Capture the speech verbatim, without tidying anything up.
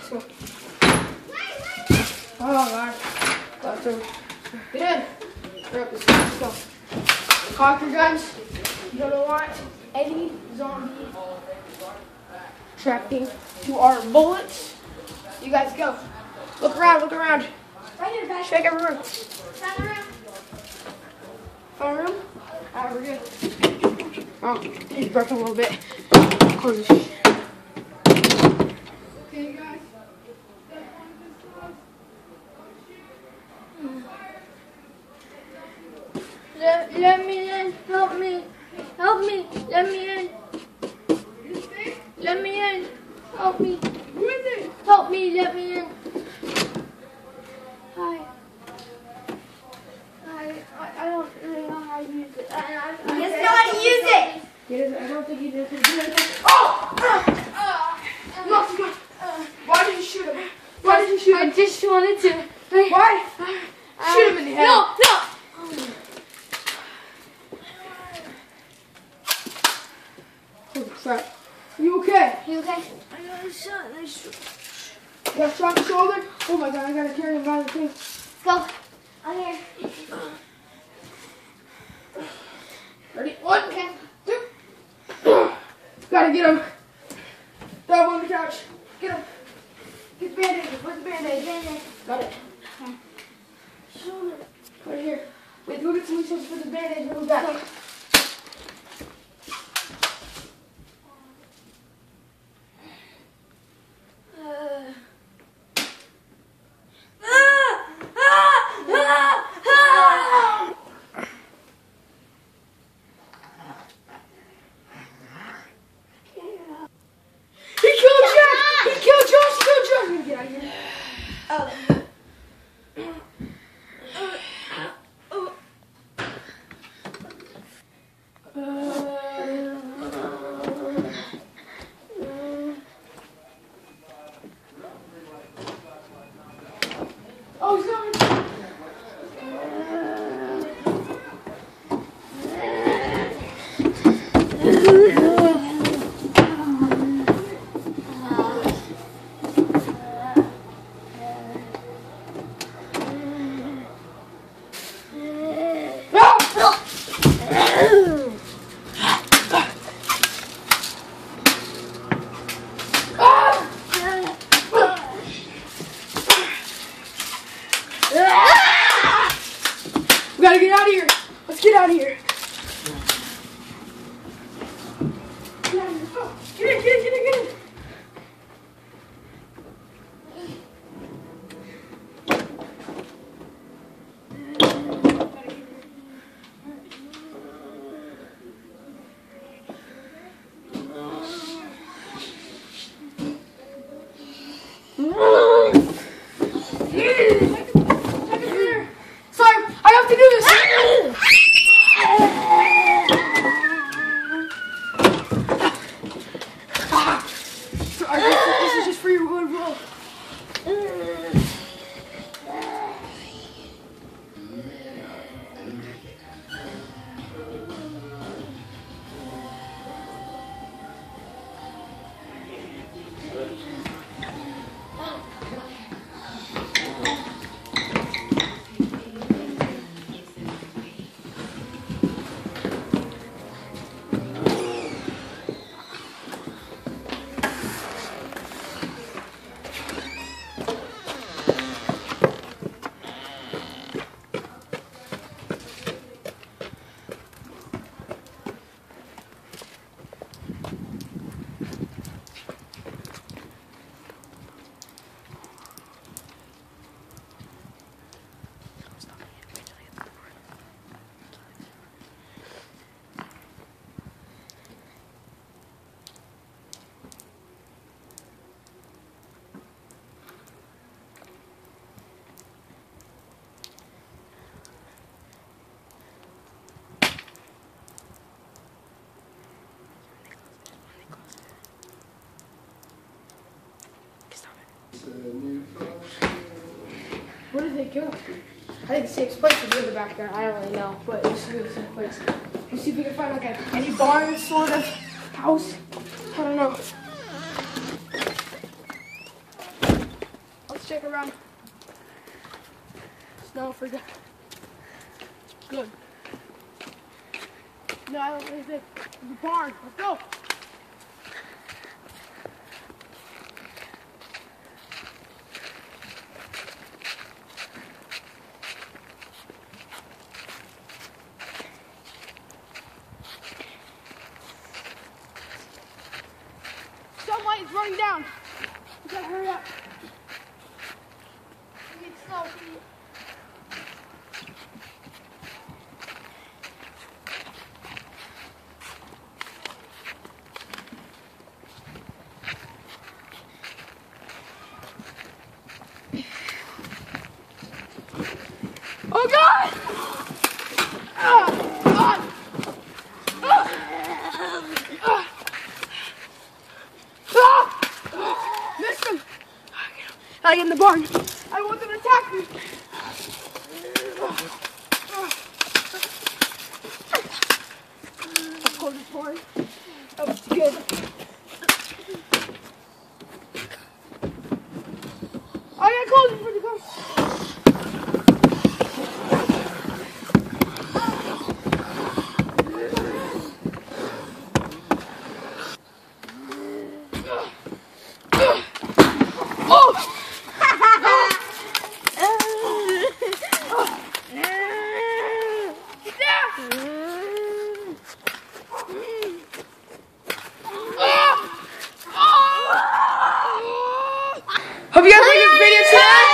go. Oh, God. Let's go. Get in. Hurry up, let's go. Let's go. Cock your guns. You don't want any zombie trapping to our bullets. You guys go. Look around, look around. Right here, guys. Check every room. Found a room. Found a room? Alright, we're good. Oh, he's burping a little bit. Close this shit. Okay, guys. Let, let me in. Help me. Help me. Let me in. Let me in. Help me. Who is it? Help me. Let me in. Hi. Hi. I, I don't really know how to use it. I, I, He doesn't know how to use it. He doesn't, I don't think he does. Oh! Uh, no, no. Why did you shoot him? Why did you shoot him? I just wanted to. Why? Uh, Shoot him in the head. No, no. Holy crap. You okay? You okay? I got a shot. I sh- You got shot in the shoulder? Oh my god, I gotta carry him by the thing. Go. I'm here. Ready? One, two. Gotta get him. Throw him on the couch. Get him. Get the band-aid. Where's the band-aid? Band-aid. Got it. Shoulder. Right here. Wait, go get some resources for the band-aid. We'll be back. Oh, he's coming. We gotta get out of here. Let's get out of here. Get out of here. Oh, get in, get in, get in, get in. Sorry, I have to do this. Sorry, this is just for your good will. Where did they go? I think the safest place is the back there. I don't really know, but it should be the same place. Let's see if we can find like a, any barn sort of house. I don't know. check around. Smell for good. Good. Now let's the barn. Let's go. Sunlight is running down. We gotta hurry up. We need slow. Oh God! Ah, God! Ah! Ah! Ah! Missed him! I get in the barn. I want them to attack me. I'll close this barn. That was good. I gotta close it before they come. Hope you guys like this video today.